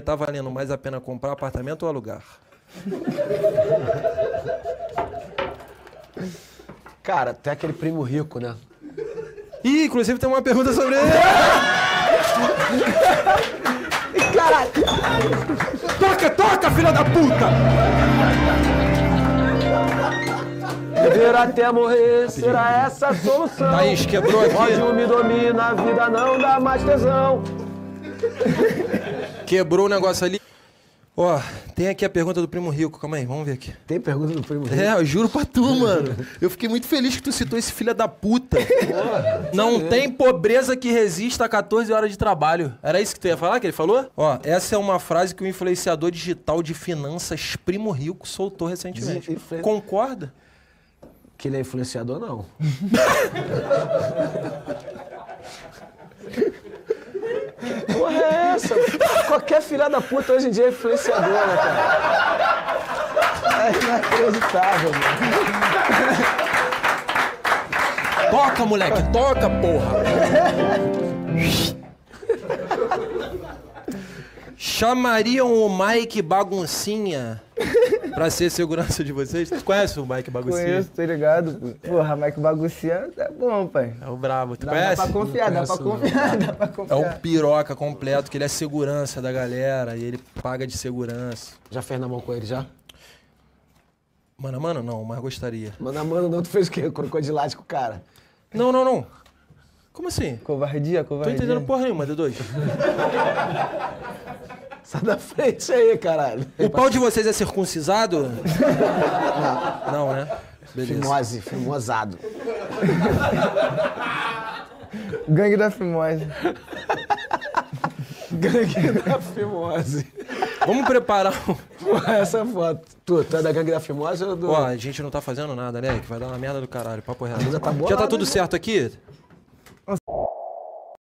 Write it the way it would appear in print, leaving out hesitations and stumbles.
tá valendo mais a pena comprar apartamento ou alugar? Cara, tem aquele primo rico, né? Ih, inclusive tem uma pergunta sobre ele. Caralho! Toca, filha da puta! Viver até morrer, será essa a solução? Thaís, quebrou aqui. Ódio me domina, a vida não dá mais tesão. Quebrou o negócio ali. Ó, tem aqui a pergunta do primo rico. Calma aí, vamos ver aqui. Tem pergunta do primo rico? É, eu juro pra tu, mano. Eu fiquei muito feliz que tu citou esse filho da puta. Não tem pobreza que resista a 14 horas de trabalho. Era isso que tu ia falar, que ele falou? Ó, essa é uma frase que o influenciador digital de finanças Primo Rico soltou recentemente. Concorda? Que ele é influenciador, não. Que porra é essa? Qualquer filha da puta hoje em dia é influenciadora, cara. É inacreditável, mano. Toca, moleque, toca, porra! Chamariam o Mike Baguncinha pra ser segurança de vocês? Tu conhece o Mike Baguncinha? Conheço, tô ligado. Porra, Mike Baguncinha é bom, pai. É o brabo. Tu Dá conhece? pra confiar, dá pra confiar, dá pra É confiar. um piroca completo, que ele é segurança da galera e ele paga de segurança. Já fez na mão com ele, já? Mano a mano, não, mas gostaria. Mano a mano, não, tu fez o quê? Crocodilagem com o cara? Não, não, não. Como assim? Covardia, Tô covardia. entendendo porra nenhuma, D2. Sai da frente aí, caralho. O pau de vocês é circuncisado? Não, né? Beleza. Fimosado. Gangue da Fimose. Gangue da Fimose. Vamos preparar um... Porra, essa foto. Tu é da Gangue da Fimose ou do... Ó, a gente não tá fazendo nada, né? Que vai dar uma merda do caralho, papo reto. Já tá Já tá bolado, tudo né? certo aqui?